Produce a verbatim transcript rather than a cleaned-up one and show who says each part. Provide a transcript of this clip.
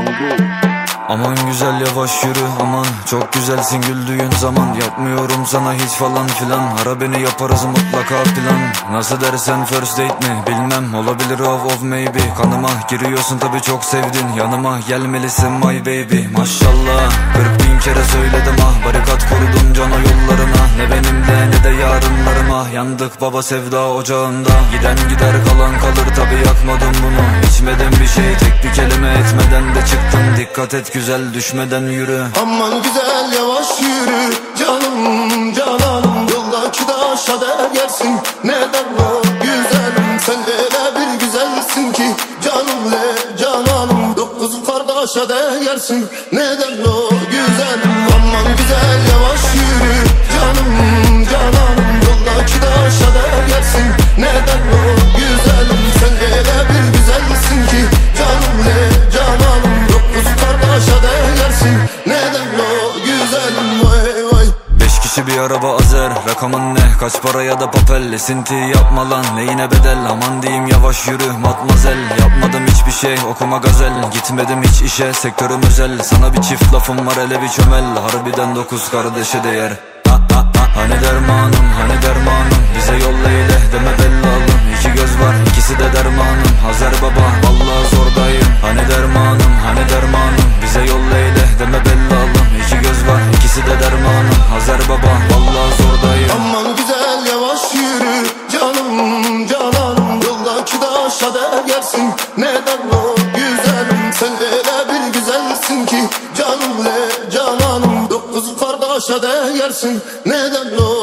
Speaker 1: Aman güzel yavaş yürü aman, çok güzelsin güldüğün zaman. Yapmıyorum sana hiç falan filan, ara beni yaparız mutlaka plan. Nasıl dersen first date mi bilmem, olabilir of of maybe. Kanıma giriyorsun tabi çok sevdin, yanıma gelmelisin my baby. Maşallah kırk bin kere söyledim ah, barikat kurdum cana yollarına. Ne benimle ne de yarınlarıma, yandık baba sevda ocağında. Giden gider kalan kalır tabi, yakmadım bunu. İçmedim bir şey, tek bir kelime etmeden de çıktım. Dikkat et güzel düşmeden yürü.
Speaker 2: Aman güzel yavaş yürü canım cananım, yoldaki taşa değersin. Neden o güzelim, sen öyle bir güzelsin ki canım le cananım, dokuz kardeşe değersin. Neden o güzelim, aman güzel yavaş yürü canım cananım, yoldaki taşa değersin. Neden o güzelim, sen öyle bir güzelsin ki canım le cananım, dokuz kardeşe değersin. Neden o güzelim vay vay.
Speaker 1: Beş kişi bir araba azer, rakamın ne kaç para ya da papel. Esinti yapma lan neyine bedel, aman diyeyim yavaş yürü matmazel. Yapmadım hiçbir şey okuma gazel, gitmedim hiç işe sektörüm özel. Sana bir çift lafım var hele bir çömel, harbiden dokuz kardeşe değer. Ha, ha, ha. Hani dermanım hani dermanım, bize yolla eyle deme bellalım. İki göz var ikisi de dermanım, Hazer baba vallahi zordayım. Hani dermanım hani dermanım, bize yolla eyle deme bellalım. İki göz var ikisi de dermanım, Hazer baba vallahi zordayım.
Speaker 2: Aman güzel yavaş yürü canım cananım, yoldaki taşa değersin. Neden o güzelim, sen öyle bir güzelsin ki canım le cananım, dokuz kardeşe değersin. Neden o